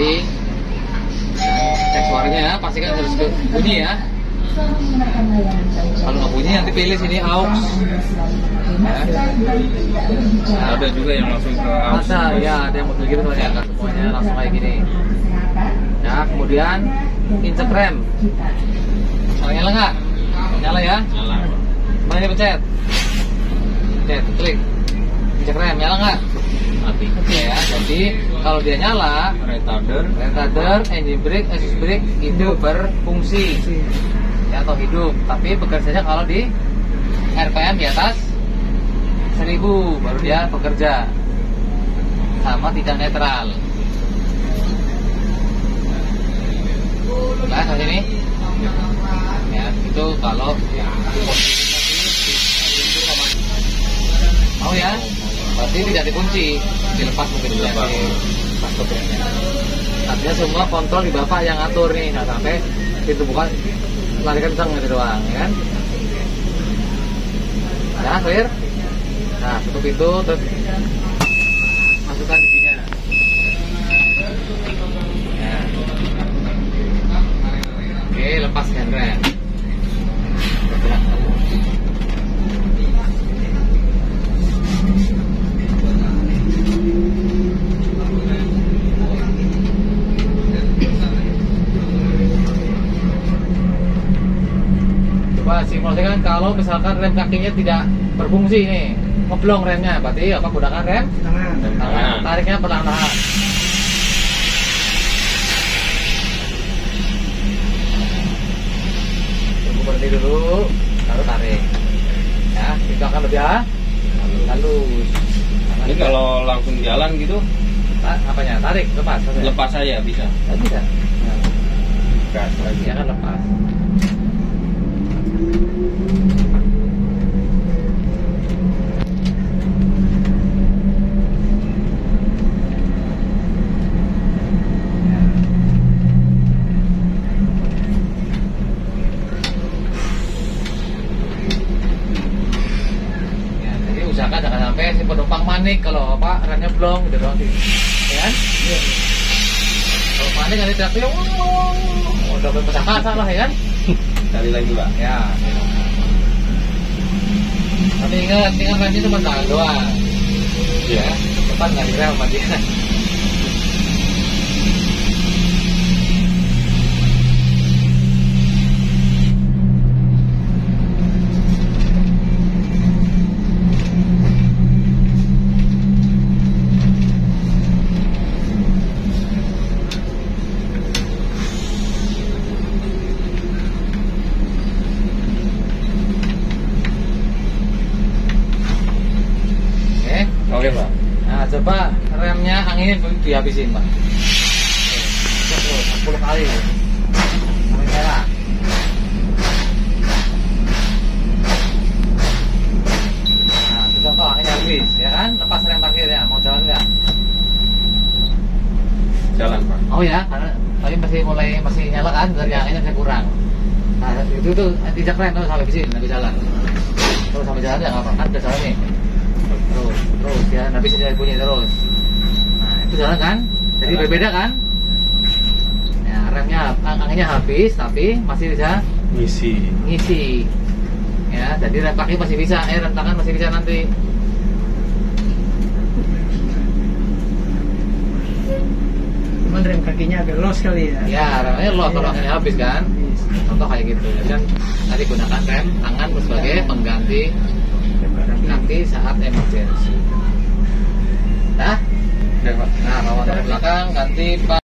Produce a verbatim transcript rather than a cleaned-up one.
emergency. Cek suaranya ya, pastikan harus bunyi ya. Kalau nggak bunyi nanti pilih sini aux. Ya. Nah, ada juga yang langsung ke aux. Masa ya ada yang model gitu soalnya nggak semuanya langsung kayak gini. Ya kemudian injek rem. Oh, nyala nggak? Nyala ya? Nyala. Mana pencet? Pencet, klik. Injek rem, nyala nggak? Mati. Oke ya. Jadi kalau dia nyala, Retarder. retarder, engine brake, assist brake itu berfungsi. Ya, atau hidup, tapi bekerjanya kalau di R P M di atas seribu baru dia bekerja, sama tidak netral. Nah, ke sini ya, itu kalau mau ya, berarti tidak dikunci, dilepas mungkin dilepas. Artinya semua kontrol di bapak yang ngatur nih, nggak sampai pintu buka lari kenceng gitu doang, ya kan? Nah, clear? Nah, tutup itu, terus masukkan giginya. Ya. Oke, lepas handrem. Simulasikan kalau misalkan rem kakinya tidak berfungsi nih, ngeblong remnya, berarti apa gunakan rem tangan, tangan. Tariknya perlahan-lahan. Tunggu berhenti dulu, lalu tarik. Ya, itu akan lebih halus. Ini kalau langsung jalan gitu, apanya? Tarik, lepas. Saja. Lepas saja bisa. Tidak bisa. Nah. Gas lagi. Ya kan lepas. Usahakan jangan sampai si penumpang panik kalau apa remnya blong gitu doang sih, ya kan? Iya. Kalau panik nanti teriaknya, wow, udah berpecah kaca lah, ya kan? Cari lagi pak. Ya. Tapi ingat, ini kan remnya cuma tangan doang. Ya, depan nggak direm sama dia. Oke pak. Nah coba remnya anginin dihabisin pak. Terus sepuluh kali. Sampai merah. Nah itu contoh anginnya habis, ya kan? Lepas rem parkirnya, mau jalan nggak? Jalan pak. Oh ya, karena tapi masih mulai masih nyala kan, dari anginnya masih kurang. Nah itu tuh tidak rem tuh sampai habisin, nanti jalan. Terus sampai jalan ya nggak apa, kan udah jalan nih. Terus, terus ya, tapi saya bunyi terus. Nah, itu jalan kan? Jadi berbeda kan? Ya, remnya, anginnya habis, tapi masih bisa Ngisi. ngisi. Ya, jadi rem kaki masih bisa, eh rem tangan masih bisa nanti. Cuman rem kakinya agak los kali ya. Ya, remnya loss kalau anginnya habis kan? Contoh kayak gitu. Jadi kan tadi gunakan rem tangan sebagai pengganti kaki saat emergency. Nah, nah, bawa dari belakang ganti.